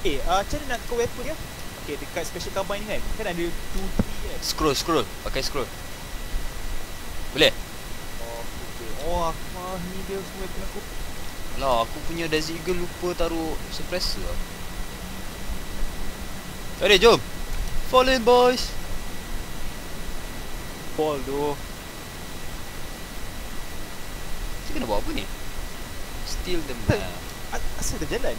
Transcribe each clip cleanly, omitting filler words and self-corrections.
Macam mana nak tukar weapon dia? Okay, dekat special carbine ni kan ada 2, 3 kan? Scroll, pakai scroll. Boleh? Oh, ni dia semua weapon aku. Alah, aku punya Desert Eagle lupa taruh suppressor. Ready, jom. Fall in, boys. Fall tu. Kita kena buat apa ni? Steal the map. Asal dah jalan?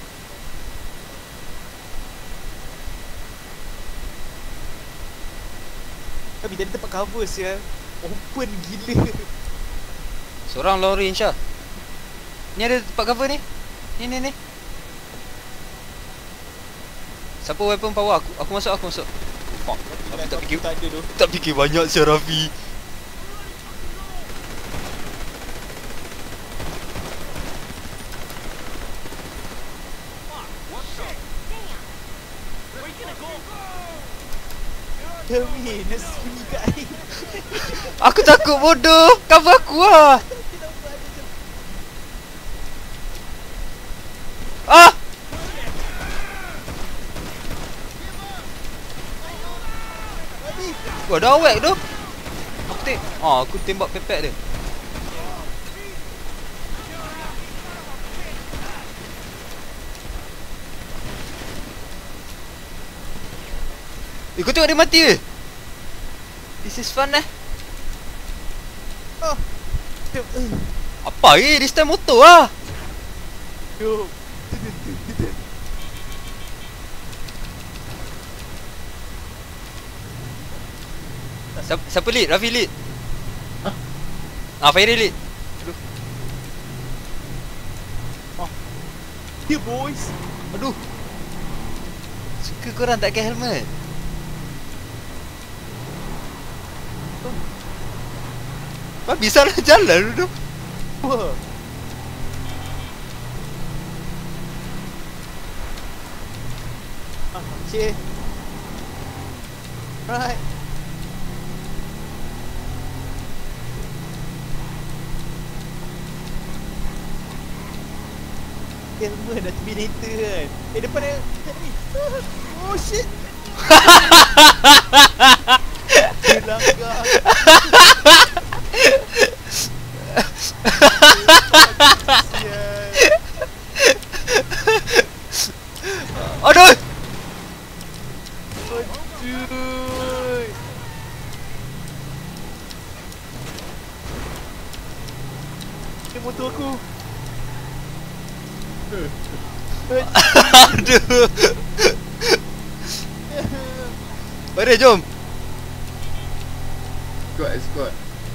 Tapi tadi tempat cover sial. Open gila. Seorang lori Insya. Ni ada tempat cover ni. Ni. Siapa weapon power? Aku masuk. Fuck. Aku tak fikir. Tak fikir banyak sial Rafi. Kami nak sembunyi kat air. Aku takut bodoh. Cover aku lah. Ah! Wah, dah awak tu. Aku tembak pepek dia. Kau tengok dia mati ke? This is fun Apa this time motor lah. Yo. Siapa lead? Rafi lead. Fairy lead. Yeah boys. Aduh. Suka korang tak pakai helmet. Babi salah jalan dulu. Wah. Okay. Right. Helmet dah Terminator kan. Depan dia macam ni. Oh shit. Langgar. Aduh. Ini motor aku. Aduh. Mari jom. Squad.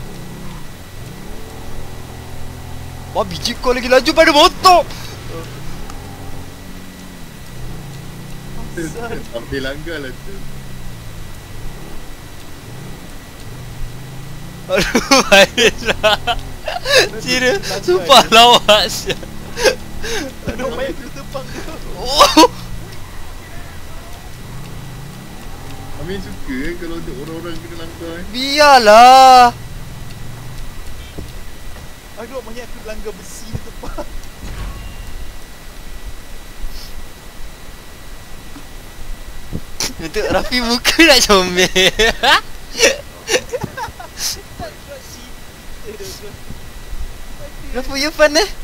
Wah, biji kau lagi laju pada motor. Sampai langgar lah tu. Aduh, baiklah. Serius, sumpah lawak siap. Aduh, main aku tertepang tu. Oh. Amin suka kalau untuk orang-orang kena langgar. Biarlah. Aduh, banyak aku langgar besi di depan. Untuk Rafi muka nak comel. Kenapa you fun